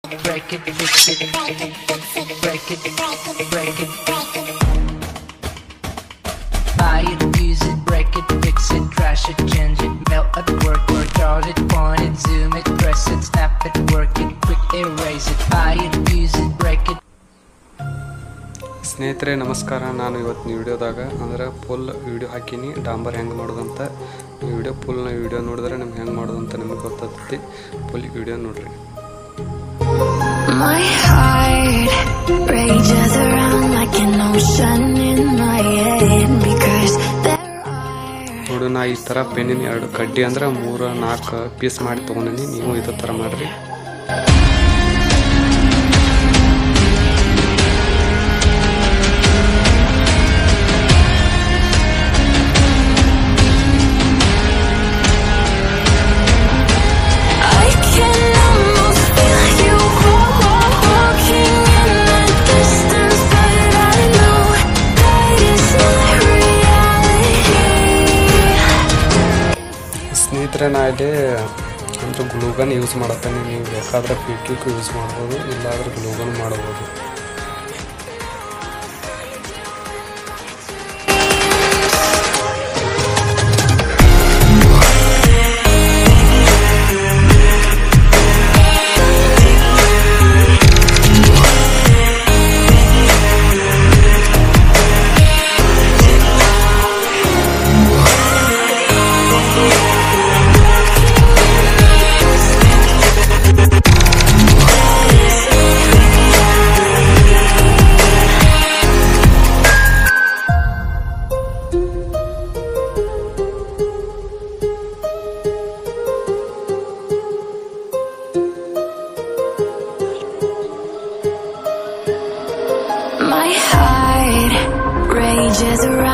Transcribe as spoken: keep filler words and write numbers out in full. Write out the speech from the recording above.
break it, fix it, break it, break it, break it. Buy it, use it, break it, fix it, crash it, change it, melt at work, work out it, point it, zoom it, press it, snap it, work it, quick erase it. Buy it, use it, break it. ಸ್ನೇಹಿತರೆ ನಮಸ್ಕಾರ. ನಾನು ಇವತ್ತಿನ ವಿಡಿಯೋದಾಗ ಅಂದರೆ full video ಹಾಕೀನಿ ಡಾಂಬರ್ ಹೆಂಗೆ ಮಾಡೋದಂತ. ಈ video ಫುಲ್ನ video ನೋಡಿದ್ರೆ ನಿಮ್ಗೆ ಹೆಂಗೆ ಮಾಡೋದಂತ ನಿಮಗೆ ಗೊತ್ತಾಗ್ತೈತಿ. ಫುಲ್ ವಿಡಿಯೋ ನೋಡ್ರಿ. My heart rages around like an ocean in my head because there are ನೋಡು, ನಾ ಈ ಥರ ಪೆನ್ನಿನ ಎರಡು ಕಡ್ಡಿ ಅಂದ್ರೆ ಮೂರು ನಾಲ್ಕು ಪೀಸ್ ಮಾಡಿ ತೊಗೊಂಡಿನಿ. ನೀವು ಇದೇ ಥರ ಮಾಡಿರಿ. ಸ್ನೇಹಿತರೆ, ನಾ ಇಲ್ಲಿ ಅಂದರೆ ಗ್ಲೂಗನ್ ಯೂಸ್ ಮಾಡತ್ತೇನೆ. ನೀವು ಬೇಕಾದರೆ ಫಿಕ್ಕಿಗೂ ಯೂಸ್ ಮಾಡ್ಬೋದು, ಇಲ್ಲಾಂದರೆ ಗ್ಲೂಗನ್ ಮಾಡ್ಬೋದು. My heart rages around